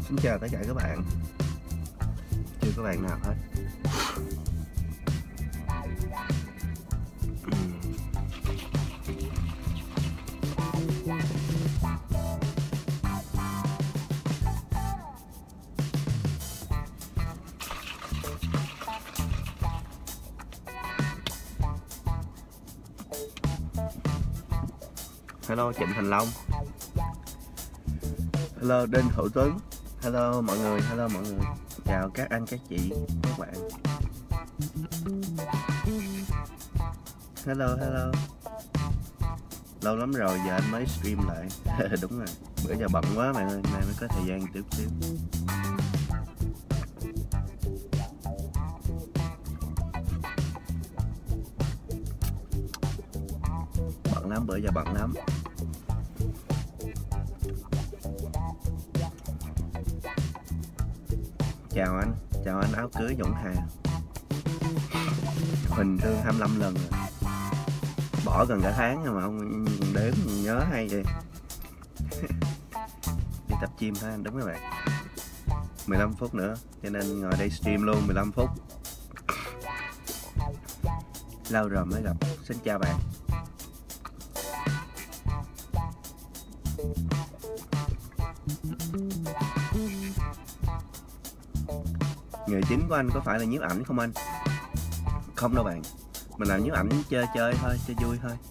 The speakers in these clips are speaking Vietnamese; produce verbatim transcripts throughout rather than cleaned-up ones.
Xin chào tất cả các bạn. Chưa có bạn nào hết. Hello Trịnh Thành Long. Hello Đinh Hữu Tuấn. Hello mọi người, hello mọi người. Chào các anh, các chị, các bạn. Hello, hello. Lâu lắm rồi giờ anh mới stream lại. Đúng rồi, bữa giờ bận quá bạn ơi, nay mới có thời gian chút xíu. Bận lắm, bữa giờ bận lắm. Chào anh, chào anh áo cưới Dũng Hà. Huỳnh Thương hai mươi lăm lần rồi. Bỏ gần cả tháng rồi mà ông đếm nhớ hay vậy. Đi tập gym thôi anh, đúng các bạn. mười lăm phút nữa, cho nên ngồi đây stream luôn mười lăm phút. Lâu rồi mới gặp. Xin chào bạn. Nghề chính của anh có phải là nhiếp ảnh không anh? Không đâu bạn. Mình làm nhiếp ảnh chơi chơi thôi, chơi vui thôi.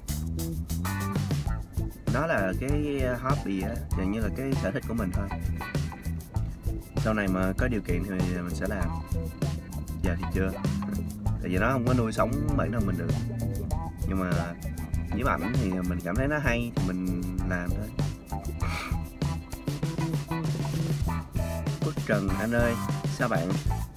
Nó là cái hobby á, gần như là cái sở thích của mình thôi. Sau này mà có điều kiện thì mình sẽ làm. Giờ thì chưa. Tại vì nó không có nuôi sống bản thân mình được. Nhưng mà nhiếp ảnh thì mình cảm thấy nó hay thì mình làm thôi. Quốc Trần anh ơi, sao bạn?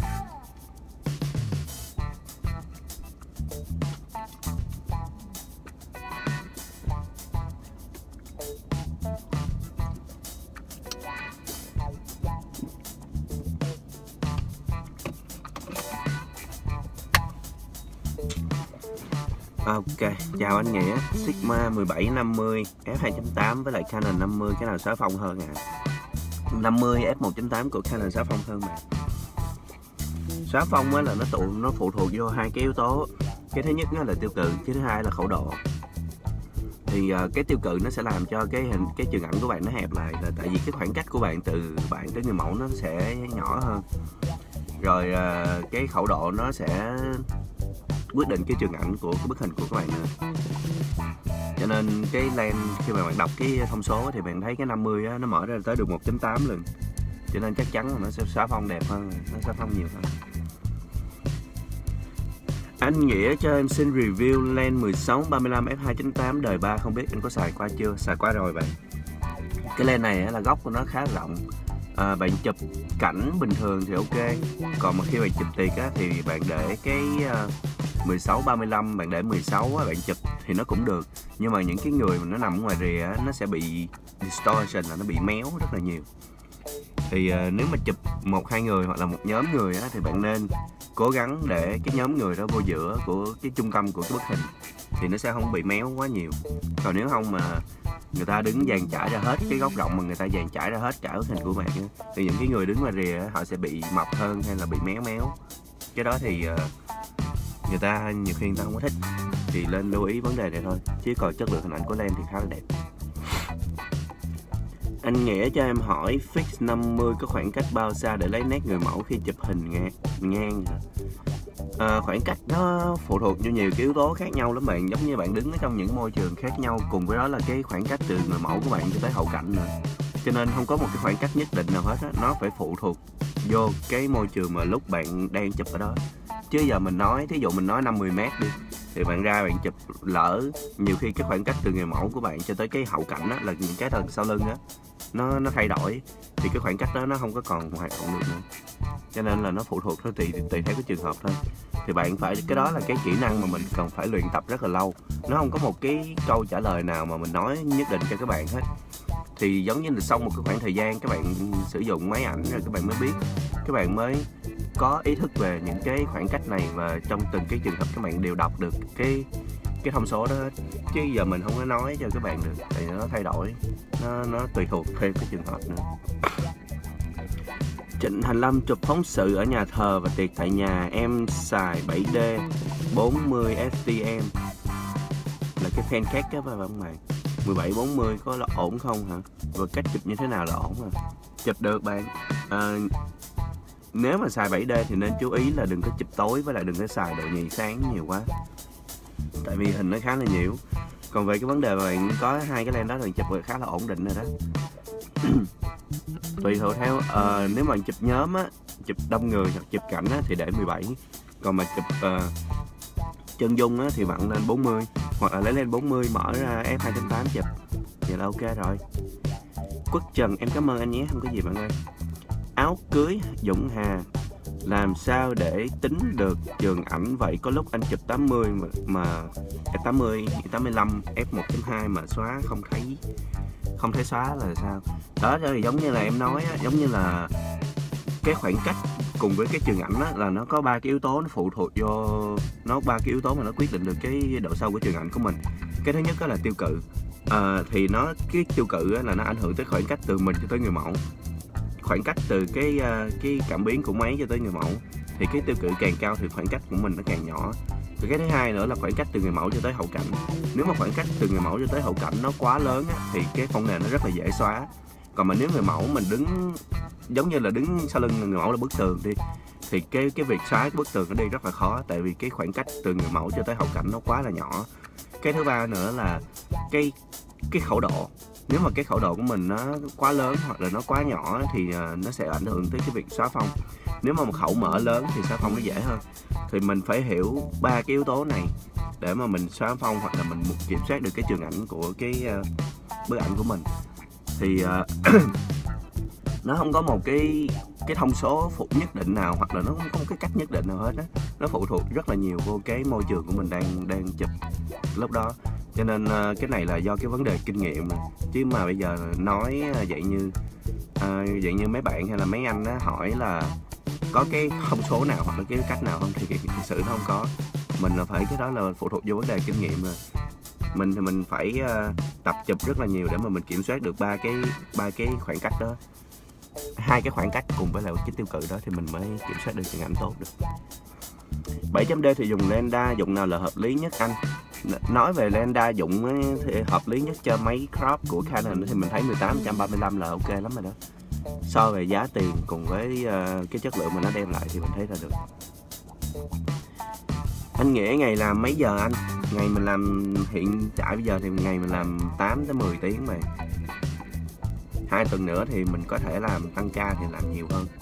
Ok, chào anh Nghĩa. Sigma mười bảy năm mươi F hai chấm tám với lại Canon năm mươi, cái nào xóa phông hơn à? năm mươi F một chấm tám của Canon xóa phông hơn mà. Xóa phông á là nó tụ nó phụ thuộc vô hai cái yếu tố. Cái thứ nhất nó là tiêu cự, cái thứ hai là khẩu độ. Thì uh, cái tiêu cự nó sẽ làm cho cái hình cái chừng ảnh của bạn nó hẹp lại, là tại vì cái khoảng cách của bạn từ bạn tới người mẫu nó sẽ nhỏ hơn. Rồi uh, cái khẩu độ nó sẽ quyết định cái trường ảnh của cái bức hình của các bạn nữa. Cho nên cái lens khi mà bạn đọc cái thông số thì bạn thấy cái năm mươi á, nó mở ra tới được một chấm tám lần. Cho nên chắc chắn là nó sẽ xóa phông đẹp hơn, nó xóa phông nhiều hơn. Anh Nghĩa cho em xin review lens mười sáu ba mươi lăm F hai chấm tám đời ba, không biết anh có xài qua chưa? Xài qua rồi bạn. Cái lens này là góc của nó khá rộng. À, bạn chụp cảnh bình thường thì ok. Còn mà khi bạn chụp tiệc á, thì bạn để cái uh, mười sáu ba mươi lăm, bạn để mười sáu á, bạn chụp thì nó cũng được. Nhưng mà những cái người mà nó nằm ở ngoài rìa á, nó sẽ bị distortion, là nó bị méo rất là nhiều. Thì uh, nếu mà chụp một hai người hoặc là một nhóm người á, thì bạn nên cố gắng để cái nhóm người đó vô giữa của cái trung tâm của cái bức hình, thì nó sẽ không bị méo quá nhiều. Còn nếu không mà người ta đứng dàn trải ra hết cái góc rộng mà người ta dàn trải ra hết cả bức hình của bạn á, thì những cái người đứng ngoài rìa họ sẽ bị mập hơn hay là bị méo méo. Cái đó thì uh, người ta nhiều khi người ta không có thích, thì lên lưu ý vấn đề này thôi. Chứ còn chất lượng hình ảnh của lens thì khá là đẹp. Anh Nghĩa cho em hỏi fix năm mươi có khoảng cách bao xa để lấy nét người mẫu khi chụp hình ngang, ngang à, khoảng cách nó phụ thuộc vào nhiều cái yếu tố khác nhau lắm bạn. Giống như bạn đứng ở trong những môi trường khác nhau, cùng với đó là cái khoảng cách từ người mẫu của bạn cho tới hậu cảnh nữa. Cho nên không có một cái khoảng cách nhất định nào hết á, nó phải phụ thuộc vô cái môi trường mà lúc bạn đang chụp ở đó. Chứ giờ mình nói, thí dụ mình nói năm mươi mét đi, thì bạn ra bạn chụp lỡ nhiều khi cái khoảng cách từ người mẫu của bạn cho tới cái hậu cảnh đó, là những cái đằng sau lưng á, nó nó thay đổi, thì cái khoảng cách đó nó không có còn hoạt động được nữa. Cho nên là nó phụ thuộc thôi, tùy tùy theo cái trường hợp thôi. Thì bạn phải, cái đó là cái kỹ năng mà mình cần phải luyện tập rất là lâu. Nó không có một cái câu trả lời nào mà mình nói nhất định cho các bạn hết. Thì giống như là sau một cái khoảng thời gian các bạn sử dụng máy ảnh rồi các bạn mới biết, các bạn mới có ý thức về những cái khoảng cách này, và trong từng cái trường hợp các bạn đều đọc được cái cái thông số đó. Chứ giờ mình không có nói cho các bạn được, tại nó thay đổi, nó nó tùy thuộc theo cái trường hợp nữa. Trịnh Thành Lâm chụp phóng sự ở nhà thờ và tiệc tại nhà. Em xài bảy D bốn mươi F T M là cái pancake á các bạn. Mười bảy bốn mươi có là ổn không hả? Và cách chụp như thế nào là ổn hả? Chụp được bạn. à, Nếu mà xài bảy D thì nên chú ý là đừng có chụp tối, với lại đừng có xài độ nhạy sáng nhiều quá, tại vì hình nó khá là nhiều. Còn về cái vấn đề mà bạn có hai cái lens đó thì chụp khá là ổn định rồi đó. Tùy thuộc theo uh, nếu mà chụp nhóm á, chụp đông người hoặc chụp cảnh á, thì để mười bảy. Còn mà chụp uh, chân dung á, thì bạn lên bốn mươi, hoặc là lấy lên bốn mươi mở ra F hai tám chụp, vậy là ok rồi. Quốc Trần, em cảm ơn anh nhé, không có gì bạn ơi. Áo cưới Dũng Hà, làm sao để tính được trường ảnh vậy? Có lúc anh chụp tám mươi mà, mà tám mươi, tám mươi lăm F một chấm hai mà xóa không thấy không thấy xóa là sao? Đó thì giống như là em nói á, giống như là cái khoảng cách cùng với cái trường ảnh á, là nó có ba cái yếu tố nó phụ thuộc vô nó ba cái yếu tố mà nó quyết định được cái độ sâu của trường ảnh của mình. Cái thứ nhất đó là tiêu cự. À, thì nó cái tiêu cự á, là nó ảnh hưởng tới khoảng cách từ mình cho tới người mẫu. Khoảng cách từ cái cái cảm biến của máy cho tới người mẫu, thì cái tiêu cự càng cao thì khoảng cách của mình nó càng nhỏ. Rồi cái thứ hai nữa là khoảng cách từ người mẫu cho tới hậu cảnh. Nếu mà khoảng cách từ người mẫu cho tới hậu cảnh nó quá lớn á, thì cái phông nền nó rất là dễ xóa. Còn mà nếu người mẫu mình đứng giống như là đứng sau lưng người mẫu là bức tường đi, thì cái cái việc xóa cái bức tường nó đi rất là khó, tại vì cái khoảng cách từ người mẫu cho tới hậu cảnh nó quá là nhỏ. Cái thứ ba nữa là cái cái khẩu độ. Nếu mà cái khẩu độ của mình nó quá lớn hoặc là nó quá nhỏ thì nó sẽ ảnh hưởng tới cái việc xóa phông. Nếu mà một khẩu mở lớn thì xóa phông nó dễ hơn. Thì mình phải hiểu ba cái yếu tố này để mà mình xóa phông, hoặc là mình kiểm soát được cái trường ảnh của cái uh, bức ảnh của mình. Thì uh, nó không có một cái cái thông số phụ nhất định nào, hoặc là nó không có một cái cách nhất định nào hết á. Nó phụ thuộc rất là nhiều vô cái môi trường của mình đang đang chụp lúc đó. Cho nên uh, cái này là do cái vấn đề kinh nghiệm này. Chứ mà bây giờ nói vậy như uh, vậy như mấy bạn hay là mấy anh á, hỏi là có cái thông số nào hoặc là cái cách nào không, thì thực sự nó không có. Mình là phải, cái đó là phụ thuộc vô vấn đề kinh nghiệm rồi. Mình thì mình phải uh, tập chụp rất là nhiều để mà mình kiểm soát được ba cái ba cái khoảng cách đó, hai cái khoảng cách cùng với lại cái tiêu cự đó, thì mình mới kiểm soát được trường ảnh tốt được. bảy chấm D thì dùng lens đa dụng nào là hợp lý nhất anh? Nói về lens đa dụng ấy, thì hợp lý nhất cho máy crop của Canon thì mình thấy mười tám trăm ba mươi lăm là ok lắm rồi đó. So về giá tiền cùng với uh, cái chất lượng mà nó đem lại thì mình thấy là được. Anh Nghĩa ngày làm mấy giờ anh? Ngày mình làm hiện tại bây giờ thì ngày mình làm tám tới mười tiếng mà. Hai tuần nữa thì mình có thể làm tăng ca thì làm nhiều hơn.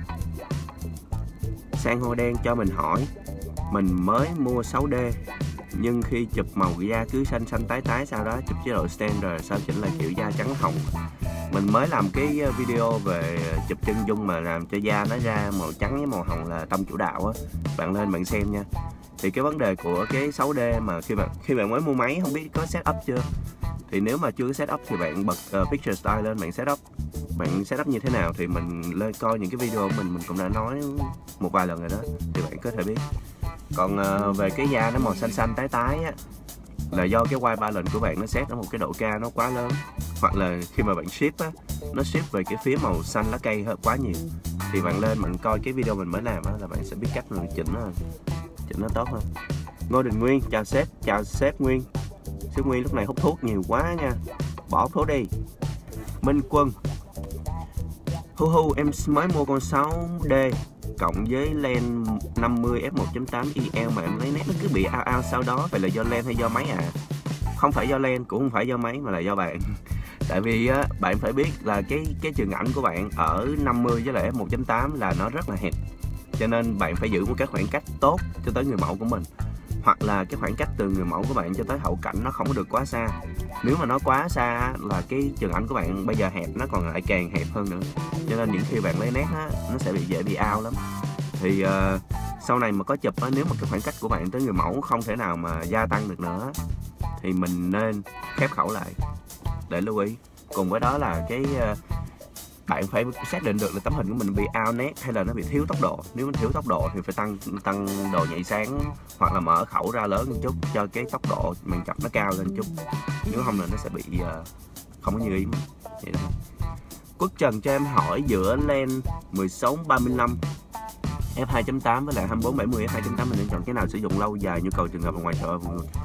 San hô đen cho mình hỏi, mình mới mua sáu D nhưng khi chụp màu da cứ xanh xanh tái tái, sau đó chụp chế độ standard sao chỉnh lại kiểu da trắng hồng. Mình mới làm cái video về chụp chân dung mà làm cho da nó ra màu trắng với màu hồng là Tâm Chủ Đạo á, bạn lên bạn xem nha. Thì cái vấn đề của cái sáu D mà khi bạn khi bạn mới mua máy không biết có setup chưa, thì nếu mà chưa có setup thì bạn bật uh, Picture Style lên, bạn setup bạn setup như thế nào thì mình lên coi những cái video của mình mình cũng đã nói một vài lần rồi đó, thì bạn có thể biết. Còn uh, về cái da nó màu xanh xanh tái tái á, là do cái white balance của bạn nó set ở một cái độ ca nó quá lớn, hoặc là khi mà bạn shift á, nó shift về cái phía màu xanh lá cây hơi quá nhiều, thì bạn lên bạn coi cái video mình mới làm á, là bạn sẽ biết cách mình chỉnh nó chỉnh nó tốt hơn. Ngô Đình Nguyên, chào sếp, chào sếp Nguyên. Sếp Nguyên lúc này hút thuốc nhiều quá nha, bỏ hút thuốc đi. Minh Quân, hu hu em mới mua con sáu D cộng với lens năm mươi f một chấm tám I L mà em lấy nét nó cứ bị ao ao sau đó, vậy là do lens hay do máy à? Không phải do lens cũng không phải do máy mà là do bạn. Tại vì á, bạn phải biết là cái cái trường ảnh của bạn ở năm mươi với lại f một chấm tám là nó rất là hẹp, cho nên bạn phải giữ một cái khoảng cách tốt cho tới người mẫu của mình, hoặc là cái khoảng cách từ người mẫu của bạn cho tới hậu cảnh nó không có được quá xa. Nếu mà nó quá xa là cái trường ảnh của bạn bây giờ hẹp, nó còn lại càng hẹp hơn nữa, cho nên những khi bạn lấy nét á, nó sẽ bị dễ bị ao lắm. Thì uh, sau này mà có chụp á, nếu mà cái khoảng cách của bạn tới người mẫu không thể nào mà gia tăng được nữa thì mình nên khép khẩu lại để lưu ý. Cùng với đó là cái uh, bạn phải xác định được là tấm hình của mình bị ao nét hay là nó bị thiếu tốc độ. Nếu nó thiếu tốc độ thì phải tăng tăng độ nhạy sáng, hoặc là mở khẩu ra lớn một chút cho cái tốc độ mình chụp nó cao lên chút, nếu không là nó sẽ bị uh, không có như ý. Vậy đó. Quốc Trần cho em hỏi giữa lens mười sáu ba mươi lăm f hai chấm tám với lại hai mươi bốn bảy mươi f hai chấm tám mình nên chọn cái nào sử dụng lâu dài, nhu cầu trường hợp và ngoài trời.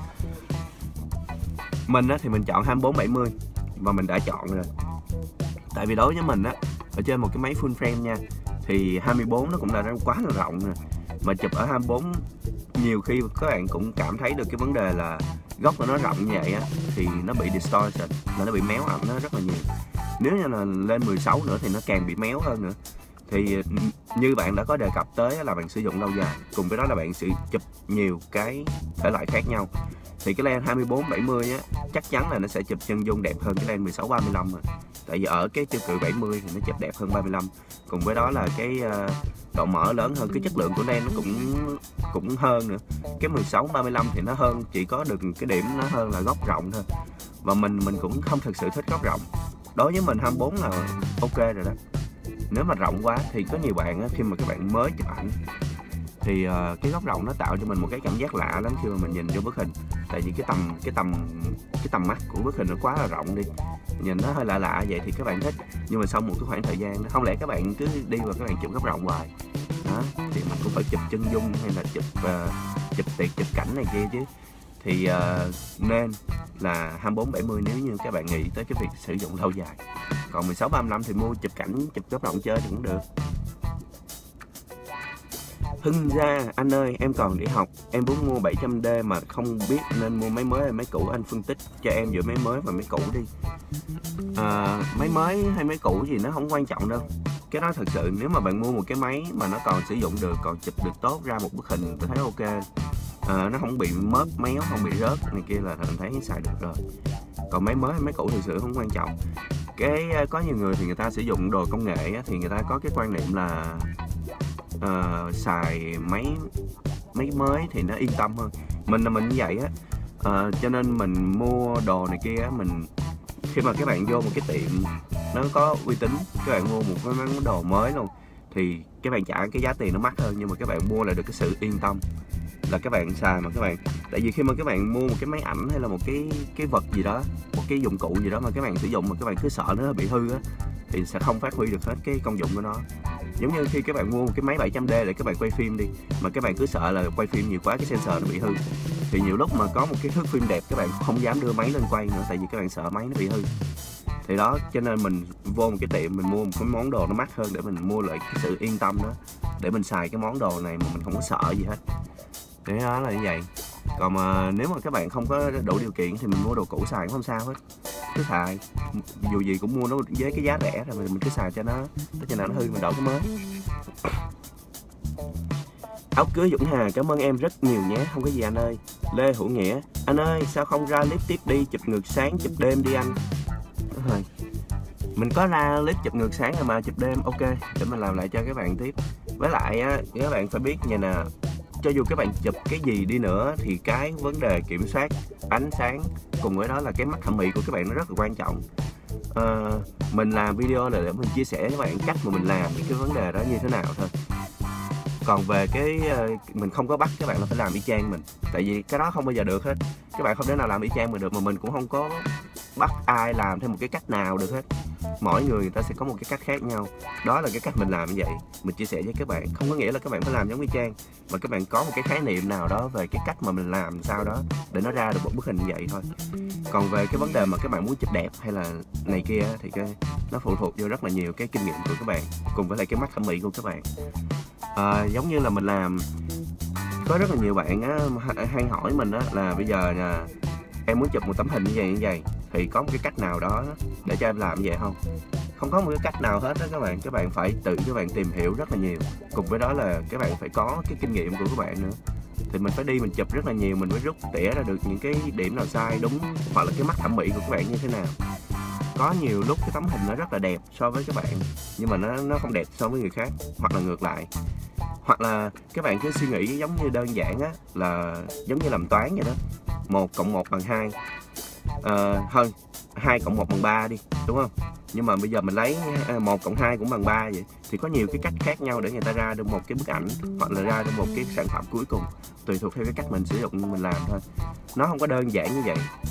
Mình á, thì mình chọn hai mươi bốn bảy mươi và mình đã chọn rồi. Tại vì đối với mình á, ở trên một cái máy full frame nha, thì hai mươi bốn nó cũng đã quá là rộng rồi. Mà chụp ở hai mươi bốn nhiều khi các bạn cũng cảm thấy được cái vấn đề là góc của nó rộng như vậy á, thì nó bị distortion, là nó bị méo ảnh nó rất là nhiều. Nếu như là lên mười sáu nữa thì nó càng bị méo hơn nữa. Thì như bạn đã có đề cập tới là bạn sử dụng lâu dài, cùng với đó là bạn sử chụp nhiều cái thể loại khác nhau, thì cái lens hai mươi bốn bảy mươi á, chắc chắn là nó sẽ chụp chân dung đẹp hơn cái lens mười sáu ba mươi lăm rồi. Tại vì ở cái tiêu cự bảy mươi thì nó chụp đẹp hơn ba mươi lăm. Cùng với đó là cái uh, độ mở lớn hơn, cái chất lượng của lens nó cũng cũng hơn nữa. Cái mười sáu ba mươi lăm thì nó hơn, chỉ có được cái điểm nó hơn là góc rộng thôi. Và mình mình cũng không thực sự thích góc rộng. Đối với mình hai mươi bốn là ok rồi đó. Nếu mà rộng quá thì có nhiều bạn á, khi mà các bạn mới chụp ảnh thì uh, cái góc rộng nó tạo cho mình một cái cảm giác lạ lắm khi mà mình nhìn vô bức hình. Tại vì cái tầm cái tầm cái tầm mắt của bức hình nó quá là rộng đi, nhìn nó hơi lạ lạ vậy thì các bạn thích. Nhưng mà sau một cái khoảng thời gian không lẽ các bạn cứ đi và các bạn chụp góc rộng hoài đó, thì mình cũng phải chụp chân dung hay là chụp uh, chụp tiệc chụp cảnh này kia chứ. Thì uh, nên là hai mươi bốn bảy mươi nếu như các bạn nghĩ tới cái việc sử dụng lâu dài. Còn mười sáu ba mươi lăm thì mua chụp cảnh, chụp góc rộng chơi thì cũng được. Hưng Gia, anh ơi em còn đi học, em muốn mua bảy trăm D mà không biết nên mua máy mới hay máy cũ, anh phân tích cho em giữa máy mới và máy cũ đi. À, máy mới hay máy cũ gì nó không quan trọng đâu. Cái đó thật sự nếu mà bạn mua một cái máy mà nó còn sử dụng được, còn chụp được tốt ra một bức hình tôi thấy ok. À, nó không bị mớp méo, không bị rớt này kia là mình thấy xài được rồi. Còn máy mới hay máy cũ thực sự không quan trọng. Cái có nhiều người thì người ta sử dụng đồ công nghệ á, thì người ta có cái quan niệm là uh, xài máy máy mới thì nó yên tâm hơn. Mình là mình như vậy á, uh, cho nên mình mua đồ này kia á, mình khi mà các bạn vô một cái tiệm nó có uy tín, các bạn mua một cái món đồ mới luôn thì các bạn trả cái giá tiền nó mắc hơn, nhưng mà các bạn mua lại được cái sự yên tâm là các bạn xài mà các bạn. Tại vì khi mà các bạn mua một cái máy ảnh hay là một cái cái vật gì đó, một cái dụng cụ gì đó mà các bạn sử dụng mà các bạn cứ sợ nó bị hư á, thì sẽ không phát huy được hết cái công dụng của nó. Giống như khi các bạn mua một cái máy bảy trăm D để các bạn quay phim đi, mà các bạn cứ sợ là quay phim nhiều quá cái sensor nó bị hư, thì nhiều lúc mà có một cái thước phim đẹp các bạn không dám đưa máy lên quay nữa, tại vì các bạn sợ máy nó bị hư. Thì đó, cho nên mình vô một cái tiệm mình mua một cái món đồ nó mắc hơn để mình mua lại cái sự yên tâm đó, để mình xài cái món đồ này mà mình không có sợ gì hết. Thế đó là như vậy. Còn mà nếu mà các bạn không có đủ điều kiện thì mình mua đồ cũ xài cũng không sao hết, cứ xài, dù gì cũng mua nó với cái giá rẻ rồi mình cứ xài cho nó, tới chừng nào nó hư mình đổi cái mới. Áo cưới Dũng Hà, cảm ơn em rất nhiều nhé. Không có gì anh ơi. Lê Hữu Nghĩa, anh ơi sao không ra clip tiếp đi, chụp ngược sáng chụp đêm đi anh. Rồi, mình có ra clip chụp ngược sáng rồi mà chụp đêm, ok, để mình làm lại cho các bạn tiếp. Với lại á, các bạn phải biết như nè, cho dù các bạn chụp cái gì đi nữa thì cái vấn đề kiểm soát ánh sáng cùng với đó là cái mắt thẩm mỹ của các bạn nó rất là quan trọng. À, mình làm video là để mình chia sẻ với các bạn cách mà mình làm những cái vấn đề đó như thế nào thôi. Còn về cái mình không có bắt các bạn là phải làm y chang mình, tại vì cái đó không bao giờ được hết. Các bạn không thể nào làm y chang mình được, mà mình cũng không có bắt ai làm theo một cái cách nào được hết. Mỗi người người ta sẽ có một cái cách khác nhau. Đó là cái cách mình làm như vậy, mình chia sẻ với các bạn. Không có nghĩa là các bạn phải làm giống y chang, mà các bạn có một cái khái niệm nào đó về cái cách mà mình làm sao đó để nó ra được một bức hình như vậy thôi. Còn về cái vấn đề mà các bạn muốn chụp đẹp hay là này kia thì cái nó phụ thuộc vô rất là nhiều cái kinh nghiệm của các bạn cùng với lại cái mắt thẩm mỹ của các bạn. À, giống như là mình làm, có rất là nhiều bạn á, hay hỏi mình á, là bây giờ nè, em muốn chụp một tấm hình như vậy như vậy thì có một cái cách nào đó để cho em làm như vậy không? Không có một cái cách nào hết đó các bạn. Các bạn phải tự các bạn tìm hiểu rất là nhiều. Cùng với đó là các bạn phải có cái kinh nghiệm của các bạn nữa. Thì mình phải đi mình chụp rất là nhiều, mình mới rút tỉa ra được những cái điểm nào sai đúng, hoặc là cái mắt thẩm mỹ của các bạn như thế nào. Có nhiều lúc cái tấm hình nó rất là đẹp so với các bạn, nhưng mà nó nó không đẹp so với người khác, hoặc là ngược lại. Hoặc là các bạn cứ suy nghĩ giống như đơn giản á, là giống như làm toán vậy đó, một cộng một bằng hai, à, hơn hai cộng một bằng ba đi, đúng không? Nhưng mà bây giờ mình lấy một cộng hai cũng bằng ba vậy, thì có nhiều cái cách khác nhau để người ta ra được một cái bức ảnh, hoặc là ra được một cái sản phẩm cuối cùng, tùy thuộc theo cái cách mình sử dụng mình làm thôi. Nó không có đơn giản như vậy.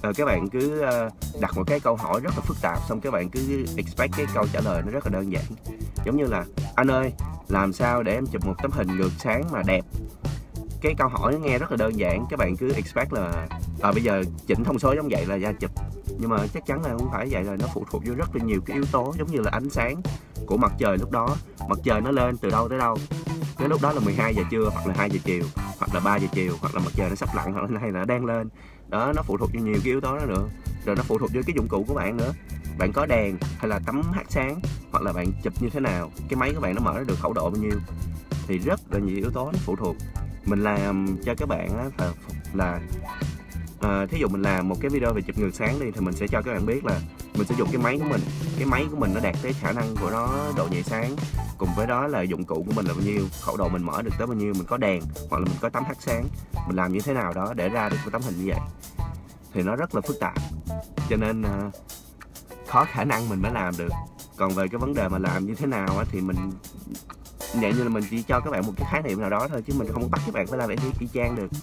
uh, các bạn cứ uh, đặt một cái câu hỏi rất là phức tạp, xong các bạn cứ expect cái câu trả lời nó rất là đơn giản. Giống như là anh ơi, làm sao để em chụp một tấm hình ngược sáng mà đẹp? Cái câu hỏi nó nghe rất là đơn giản, các bạn cứ expect là à, bây giờ chỉnh thông số giống vậy là ra chụp. Nhưng mà chắc chắn là không phải vậy rồi, nó phụ thuộc vô rất là nhiều cái yếu tố, giống như là ánh sáng của mặt trời lúc đó, mặt trời nó lên từ đâu tới đâu. Cái lúc đó là mười hai giờ trưa, hoặc là hai giờ chiều, hoặc là ba giờ chiều, hoặc là mặt trời nó sắp lặn, hoặc là hay là nó đang lên. Đó, nó phụ thuộc vô nhiều cái yếu tố đó nữa. Rồi nó phụ thuộc vô cái dụng cụ của bạn nữa. Bạn có đèn hay là tấm hát sáng, hoặc là bạn chụp như thế nào, cái máy của bạn nó mở ra được khẩu độ bao nhiêu, thì rất là nhiều yếu tố nó phụ thuộc. Mình làm cho các bạn á, là, là à, thí dụ mình làm một cái video về chụp ngược sáng đi, thì mình sẽ cho các bạn biết là mình sử dụng cái máy của mình, cái máy của mình nó đạt tới khả năng của nó, độ nhạy sáng, cùng với đó là dụng cụ của mình là bao nhiêu, khẩu độ mình mở được tới bao nhiêu, mình có đèn hoặc là mình có tấm hát sáng, mình làm như thế nào đó để ra được cái tấm hình như vậy. Thì nó rất là phức tạp, cho nên à, khó khả năng mình mới làm được. Còn về cái vấn đề mà làm như thế nào á, thì mình vậy như là mình chỉ cho các bạn một cái khái niệm nào đó thôi, chứ mình không bắt các bạn phải làm y chang được.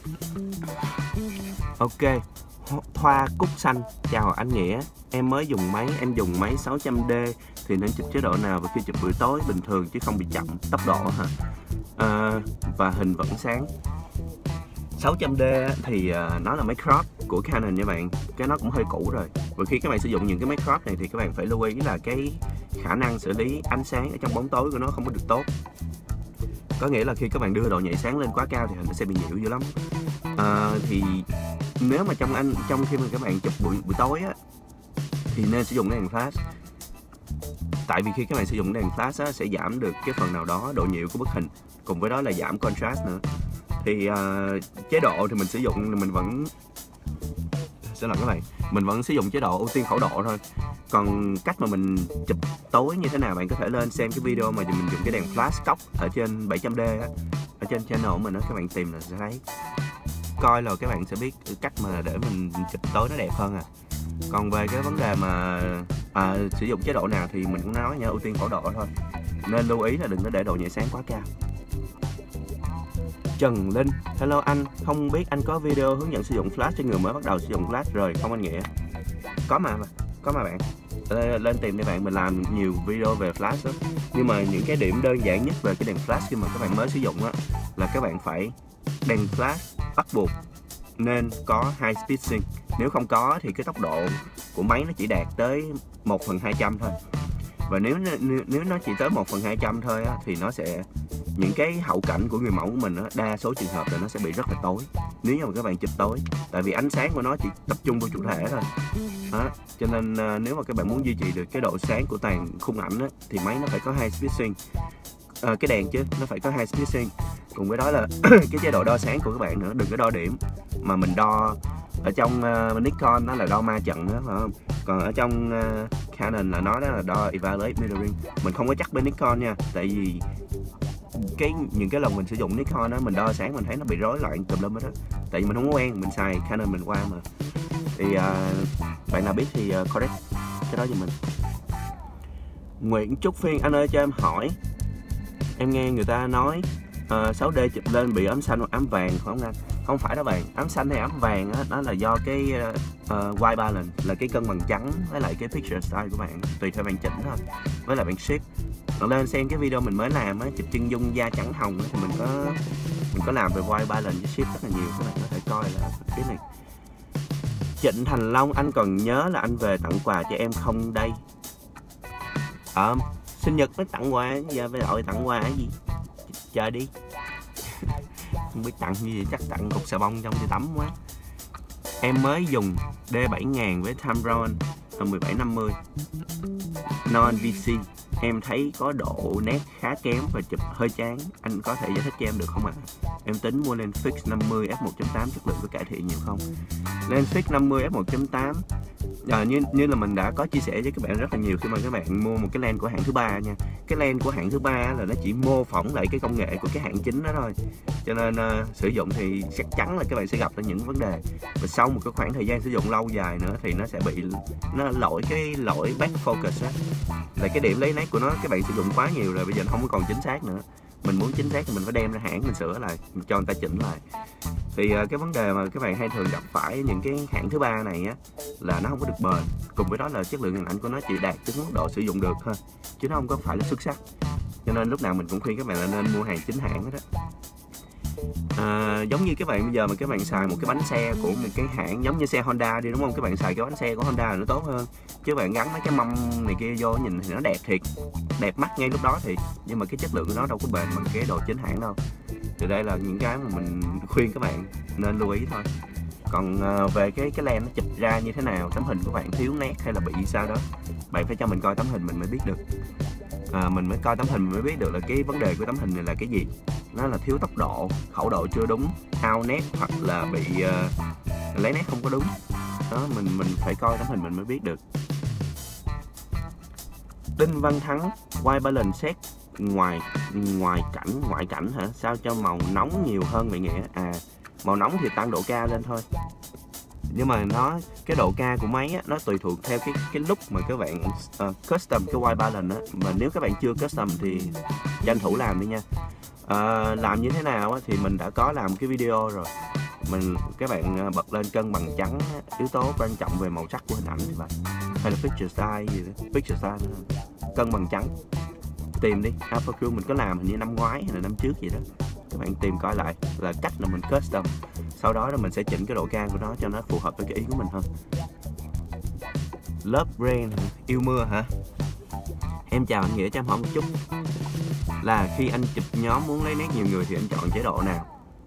Ok, Thoa Cúc Xanh, chào anh Nghĩa. Em mới dùng máy, em dùng máy sáu trăm D thì nên chụp chế độ nào và khi chụp buổi tối bình thường chứ không bị chậm tốc độ hả? À, và hình vẫn sáng. sáu trăm D thì uh, nó là máy crop của Canon nha bạn. Cái nó cũng hơi cũ rồi. Và khi các bạn sử dụng những cái máy crop này thì các bạn phải lưu ý là cái khả năng xử lý ánh sáng ở trong bóng tối của nó không có được tốt. Có nghĩa là khi các bạn đưa độ nhạy sáng lên quá cao thì hình nó sẽ bị nhiễu dữ lắm. À, thì nếu mà trong anh trong khi mà các bạn chụp buổi buổi tối á, thì nên sử dụng cái đèn flash. Tại vì khi các bạn sử dụng đèn flash á, sẽ giảm được cái phần nào đó độ nhiễu của bức hình, cùng với đó là giảm contrast nữa. Thì uh, chế độ thì mình sử dụng mình vẫn sẽ là các bạn mình vẫn sử dụng chế độ ưu tiên khẩu độ thôi. Còn cách mà mình chụp tối như thế nào, bạn có thể lên xem cái video mà mình dùng cái đèn flash cốc ở trên bảy trăm D á, ở trên channel của mình đó, các bạn tìm là sẽ thấy, coi rồi các bạn sẽ biết cách mà để mình chụp tối nó đẹp hơn à. Còn về cái vấn đề mà à, sử dụng chế độ nào thì mình cũng nói nha, ưu tiên khẩu độ thôi, nên lưu ý là đừng có để độ nhạy sáng quá cao. Trần Linh, hello anh, không biết anh có video hướng dẫn sử dụng flash cho người mới bắt đầu sử dụng flash rồi không anh Nghĩa? Có mà, có mà bạn, lên, lên tìm đi bạn, mình làm nhiều video về flash đó. Nhưng mà những cái điểm đơn giản nhất về cái đèn flash khi mà các bạn mới sử dụng á, là các bạn phải đèn flash bắt buộc nên có high speed sync. Nếu không có thì cái tốc độ của máy nó chỉ đạt tới một phần hai trăm thôi. Và nếu nếu nó chỉ tới một phần hai trăm thôi á, thì nó sẽ, những cái hậu cảnh của người mẫu của mình á, đa số trường hợp là nó sẽ bị rất là tối nếu như mà các bạn chụp tối, tại vì ánh sáng của nó chỉ tập trung vào chủ thể thôi đó. Cho nên uh, nếu mà các bạn muốn duy trì được cái độ sáng của toàn khung ảnh á, thì máy nó phải có high speed sync, à, cái đèn chứ nó phải có high speed sync, cùng với đó là cái chế độ đo sáng của các bạn nữa. Đừng có đo điểm mà mình đo ở trong uh, Nikon nó là đo ma trận đó, phải không? Còn ở trong uh, Canon là nó đó là đo evaluate mirroring. Mình không có chắc bên Nikon nha, tại vì cái những cái lần mình sử dụng Nikon đó, mình đo sáng mình thấy nó bị rối loạn tùm lum hết đó, tại vì mình không có quen, mình xài Canon mình qua mà. Thì uh, bạn nào biết thì uh, correct cái đó giùm mình. Nguyễn Trúc Phiên, anh ơi cho em hỏi, em nghe người ta nói uh, sáu D chụp lên bị ám xanh hoặc ám vàng phải không anh? Không phải đó bạn, ám xanh hay ám vàng á, đó là do cái uh, uh, white balance, là cái cân bằng trắng với lại cái picture style của bạn, tùy theo bạn chỉnh thôi, với lại bạn shift. Bạn lên xem cái video mình mới làm á, chụp chân dung da trắng hồng á, thì mình có mình có làm về white balance với shift rất là nhiều, các bạn có thể coi là cái này. Trịnh Thành Long, anh còn nhớ là anh về tặng quà cho em không đây? Ờ, à, sinh nhật mới tặng quà, giờ phải đội tặng quà cái gì? Chờ đi. Không biết tặng gì, chắc tặng cục xà bông trong chai tắm quá. Em mới dùng D bảy nghìn với Tamron mười bảy năm mươi non vê xê, em thấy có độ nét khá kém và chụp hơi chán, anh có thể giải thích cho em được không ạ? À? Em tính mua lên Fix năm mươi F một chấm tám, chất lượng có cải thiện nhiều không? Lên Fix năm mươi F một chấm tám à, như, như là mình đã có chia sẻ với các bạn rất là nhiều, khi mà các bạn mua một cái lens của hãng thứ ba nha, cái lens của hãng thứ ba là nó chỉ mô phỏng lại cái công nghệ của cái hãng chính đó thôi, cho nên uh, sử dụng thì chắc chắn là các bạn sẽ gặp những vấn đề, và sau một cái khoảng thời gian sử dụng lâu dài nữa thì nó sẽ bị nó lỗi cái lỗi back focus á, là cái điểm lấy nét của nó các bạn sử dụng quá nhiều rồi, bây giờ nó không còn chính xác nữa. mình muốn chính xác thì mình phải đem ra hãng mình sửa lại, mình cho người ta chỉnh lại. Thì uh, cái vấn đề mà các bạn hay thường gặp phải những cái hãng thứ ba này á là nó không có được bền, cùng với đó là chất lượng hình ảnh của nó chỉ đạt tới mức độ sử dụng được thôi, chứ nó không có phải là xuất sắc. Cho nên lúc nào mình cũng khuyên các bạn là nên mua hàng chính hãng hết đó. À, giống như các bạn bây giờ mà các bạn xài một cái bánh xe của một cái hãng giống như xe Honda đi, đúng không? Các bạn xài cái bánh xe của Honda là nó tốt hơn, chứ bạn gắn mấy cái mâm này kia vô nhìn thì nó đẹp thiệt, đẹp mắt ngay lúc đó thì, nhưng mà cái chất lượng của nó đâu có bền bằng cái đồ chính hãng đâu. Thì đây là những cái mà mình khuyên các bạn nên lưu ý thôi. Còn à, về cái cái lens nó chụp ra như thế nào, tấm hình của bạn thiếu nét hay là bị sao đó, bạn phải cho mình coi tấm hình mình mới biết được. À, mình mới coi tấm hình mình mới biết được là cái vấn đề của tấm hình này là cái gì. Nó là thiếu tốc độ, khẩu độ chưa đúng, out nét, hoặc là bị uh, lấy nét không có đúng. Đó, mình mình phải coi tấm hình mình mới biết được. Đinh Văn Thắng, white balance set ngoài ngoài cảnh ngoại cảnh hả? Sao cho màu nóng nhiều hơn vậy Nghĩa? À, màu nóng thì tăng độ ca lên thôi. Nhưng mà nó cái độ ca của máy á, nó tùy thuộc theo cái cái lúc mà các bạn uh, custom cái white balance á. Mà nếu các bạn chưa custom thì tranh thủ làm đi nha. Uh, làm như thế nào á, thì mình đã có làm cái video rồi. Mình các bạn bật lên cân bằng trắng, yếu tố quan trọng về màu sắc của hình ảnh thì vậy, hay là picture style gì đó, picture style đó. Cân bằng trắng, tìm đi. Alpha Crew mình có làm hình như năm ngoái hay là năm trước gì đó, các bạn tìm coi lại là cách là mình custom. Sau đó là mình sẽ chỉnh cái độ cao của nó cho nó phù hợp với cái ý của mình hơn. Love Rain hả? Yêu mưa hả? Em chào anh Nghĩa, cho em hỏi một chút là khi anh chụp nhóm muốn lấy nét nhiều người thì anh chọn chế độ nào?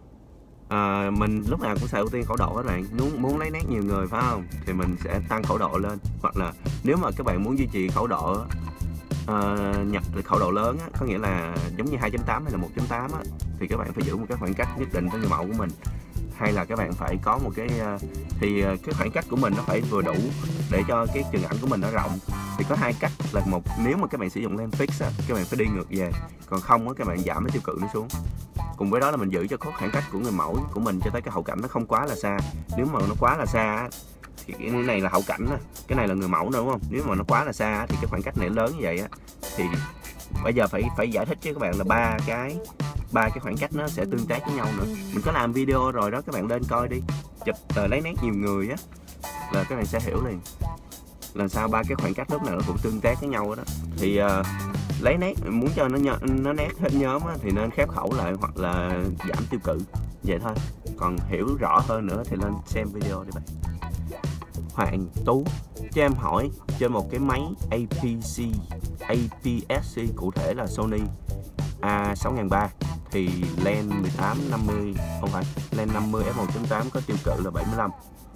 À, mình lúc nào cũng sẽ ưu tiên khẩu độ các bạn. Muốn muốn lấy nét nhiều người phải không? Thì mình sẽ tăng khẩu độ lên. Hoặc là nếu mà các bạn muốn duy trì khẩu độ uh, nhập khẩu độ lớn á, có nghĩa là giống như hai chấm tám hay là một chấm tám á, thì các bạn phải giữ một cái khoảng cách nhất định với người mẫu của mình. Hay là các bạn phải có một cái uh, thì uh, cái khoảng cách của mình nó phải vừa đủ để cho cái chừng ảnh của mình nó rộng. Thì có hai cách là một, nếu mà các bạn sử dụng lens fix á, các bạn phải đi ngược về, còn không á các bạn giảm cái tiêu cự nó xuống. Cùng với đó là mình giữ cho có khoảng cách của người mẫu của mình cho tới cái hậu cảnh nó không quá là xa. Nếu mà nó quá là xa thì cái này là hậu cảnh á, cái này là người mẫu nữa đúng không? Nếu mà nó quá là xa thì cái khoảng cách này lớn như vậy á, thì bây giờ phải phải giải thích với các bạn là ba cái ba cái khoảng cách nó sẽ tương tác với nhau nữa. Mình có làm video rồi đó, các bạn lên coi đi. Chụp uh, lấy nét nhiều người á là các bạn sẽ hiểu liền làm sao ba cái khoảng cách lúc nào nó cũng tương tác với nhau đó. Thì uh, lấy nét muốn cho nó nó nét hết nhóm á, thì nên khép khẩu lại hoặc là giảm tiêu cự vậy thôi. Còn hiểu rõ hơn nữa thì lên xem video đi bạn. Hoàng Tú, cho em hỏi trên một cái máy a pê xê a pê ét xê cụ thể là Sony A sáu nghìn ba trăm thì lens mười tám năm mươi không phải lens năm mươi f một chấm tám có tiêu cự là bảy mươi lăm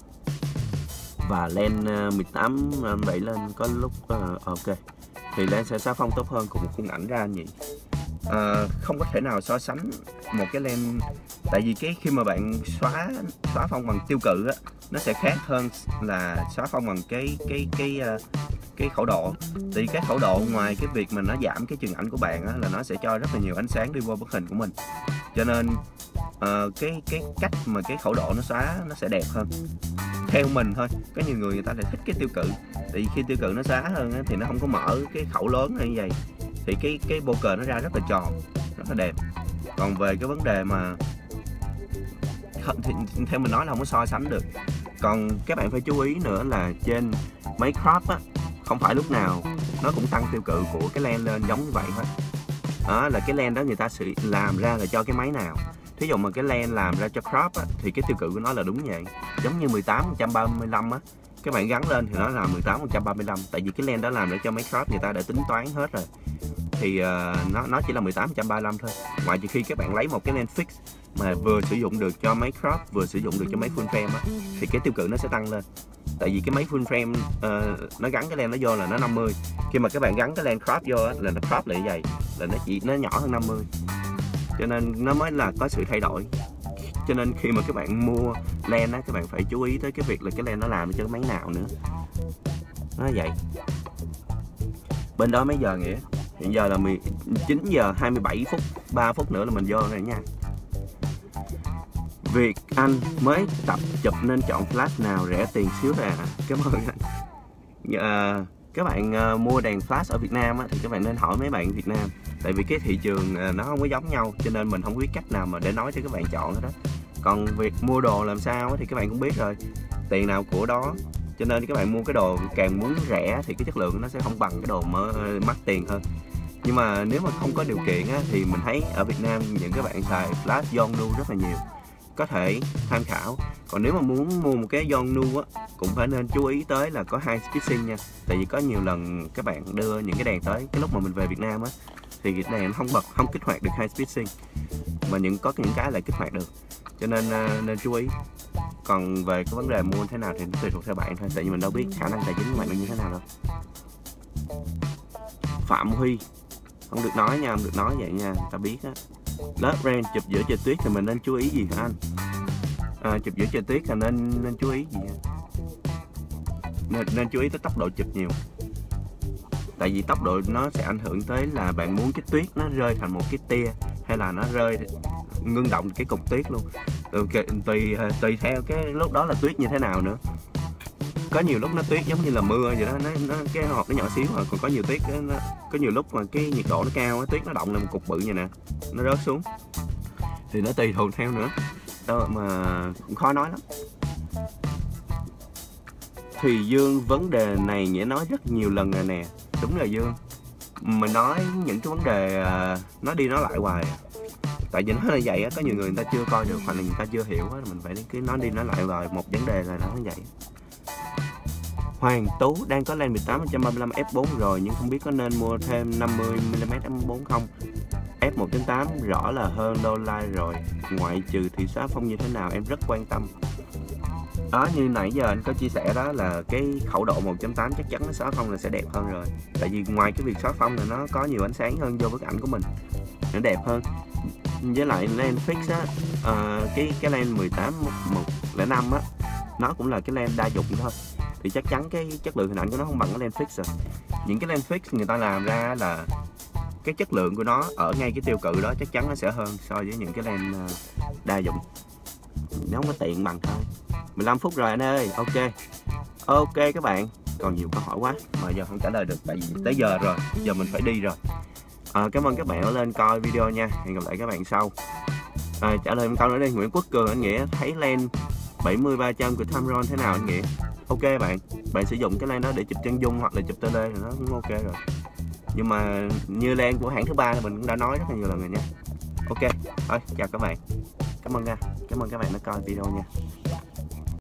và lens mười tám bảy lên có lúc uh, ok thì lens sẽ xóa phông tốt hơn cùng một khung ảnh ra nhỉ? À, không có thể nào so sánh một cái lens, tại vì cái khi mà bạn xóa xóa phông bằng tiêu cự á, nó sẽ khác hơn là xóa phông bằng cái cái cái cái, cái khẩu độ. Thì cái khẩu độ ngoài cái việc mà nó giảm cái chừng ảnh của bạn á, là nó sẽ cho rất là nhiều ánh sáng đi vô bức hình của mình, cho nên uh, cái cái cách mà cái khẩu độ nó xóa nó sẽ đẹp hơn theo mình thôi. Có nhiều người người ta lại thích cái tiêu cự, tại vì khi tiêu cự nó xóa hơn á, thì nó không có mở cái khẩu lớn như vậy, thì cái cái bokeh nó ra rất là tròn, rất là đẹp. Còn về cái vấn đề mà thì, theo mình nói là không có so sánh được. Còn các bạn phải chú ý nữa là trên máy crop á, không phải lúc nào nó cũng tăng tiêu cự của cái lens lên giống như vậy hết. Đó là cái lens đó người ta sẽ làm ra là cho cái máy nào. Thí dụ mà cái lens làm ra cho crop á, thì cái tiêu cự của nó là đúng vậy. Giống như mười tám một trăm ba mươi lăm á, các bạn gắn lên thì nó là mười tám một trăm ba mươi lăm, tại vì cái lens đó làm để cho máy crop người ta đã tính toán hết rồi. Thì uh, nó nó chỉ là mười tám một trăm ba mươi lăm thôi. Ngoài trừ khi các bạn lấy một cái lens fix mà vừa sử dụng được cho máy crop vừa sử dụng được cho máy full frame á, thì cái tiêu cự nó sẽ tăng lên. Tại vì cái máy full frame uh, nó gắn cái lens nó vô là nó năm mươi. Khi mà các bạn gắn cái lens crop vô á, là nó crop lại như vậy, là nó chỉ nó nhỏ hơn năm mươi. Cho nên nó mới là có sự thay đổi. Cho nên khi mà các bạn mua lens á, các bạn phải chú ý tới cái việc là cái lens nó làm cho máy nào nữa. Nó vậy. Bên đó mấy giờ Nghĩa? Hiện giờ là mười chín giờ hai mươi bảy phút, ba phút nữa là mình vô rồi nha. Việc anh mới tập chụp nên chọn flash nào rẻ tiền xíu nè. Cảm ơn anh. À, các bạn uh, mua đèn flash ở Việt Nam á, thì các bạn nên hỏi mấy bạn Việt Nam, tại vì cái thị trường uh, nó không có giống nhau, cho nên mình không biết cách nào mà để nói cho các bạn chọn hết đó. Còn việc mua đồ làm sao á, thì các bạn cũng biết rồi, tiền nào của đó, cho nên các bạn mua cái đồ càng muốn rẻ thì cái chất lượng nó sẽ không bằng cái đồ mà mắc tiền hơn. Nhưng mà nếu mà không có điều kiện á, thì mình thấy ở Việt Nam những cái bạn xài flash Yongnuo rất là nhiều, có thể tham khảo. Còn nếu mà muốn mua một cái Yongnuo á, cũng phải nên chú ý tới là có hai speed sync nha. Tại vì có nhiều lần các bạn đưa những cái đèn tới cái lúc mà mình về Việt Nam á, thì cái đèn không bật, không kích hoạt được hai speed sync, mà những có những cái lại kích hoạt được, cho nên uh, nên chú ý. Còn về cái vấn đề mua thế nào thì nó tùy thuộc theo bạn thôi, tại vì mình đâu biết khả năng tài chính của bạn là như thế nào đâu. Phạm Huy, không được nói nha, không được nói vậy nha, ta biết á. Lớp ren chụp giữa trời tuyết thì mình nên chú ý gì hả anh? À, chụp giữa trời tuyết là nên nên chú ý gì hả? Nên, nên chú ý tới tốc độ chụp nhiều. Tại vì tốc độ nó sẽ ảnh hưởng tới là bạn muốn cái tuyết nó rơi thành một cái tia, hay là nó rơi ngưng động cái cục tuyết luôn. Tùy, tùy, tùy theo cái lúc đó là tuyết như thế nào nữa. Có nhiều lúc nó tuyết giống như là mưa vậy đó, nó, nó cái hộp nó nhỏ xíu mà còn có nhiều tuyết đó, nó, có nhiều lúc mà cái nhiệt độ nó cao, tuyết nó động lên một cục bự như nè, nó rớt xuống, thì nó tùy thuộc theo nữa đó, mà cũng khó nói lắm. Thùy Dương, vấn đề này Nghĩa nói rất nhiều lần rồi nè. Đúng rồi Dương, mình nói những cái vấn đề nó đi nói lại hoài, tại vì nó là vậy á, có nhiều người người ta chưa coi được hoặc là người ta chưa hiểu á, mình phải cứ nói đi nói lại hoài một vấn đề là nó như vậy. Hoàng Tú đang có lens mười tám một ba lăm f bốn rồi, nhưng không biết có nên mua thêm năm mươi mi li mét f bốn không? F một chấm tám rõ là hơn low light rồi, ngoại trừ thị xóa phông như thế nào em rất quan tâm. Đó, như nãy giờ anh có chia sẻ đó, là cái khẩu độ một chấm tám chắc chắn nó xóa phông là sẽ đẹp hơn rồi. Tại vì ngoài cái việc xóa phông là nó có nhiều ánh sáng hơn vô bức ảnh của mình, nó đẹp hơn. Với lại lens fix á, uh, cái cái lens mười tám một không năm á, nó cũng là cái lens đa dụng thôi, thì chắc chắn cái chất lượng hình ảnh của nó không bằng cái lens fix rồi. Những cái lens fix người ta làm ra là cái chất lượng của nó ở ngay cái tiêu cự đó chắc chắn nó sẽ hơn so với những cái lens đa dụng, nó không có tiện bằng thôi. Mười lăm phút rồi anh ơi. Ok ok các bạn, còn nhiều câu hỏi quá mà giờ không trả lời được, tại vì tới giờ rồi, giờ mình phải đi rồi. À, cảm ơn các bạn đã lên coi video nha, hẹn gặp lại các bạn sau. À, trả lời một câu nữa đi. Nguyễn Quốc Cường, anh Nghĩa thấy lens bảy mươi ba trăm của Tamron thế nào anh Nghĩa? Ok bạn, bạn sử dụng cái lens đó để chụp chân dung hoặc là chụp tele thì nó cũng ok rồi. Nhưng mà như lens của hãng thứ ba thì mình cũng đã nói rất là nhiều lần rồi nha. Ok, thôi chào các bạn. Cảm ơn nha, cảm ơn các bạn đã coi video nha.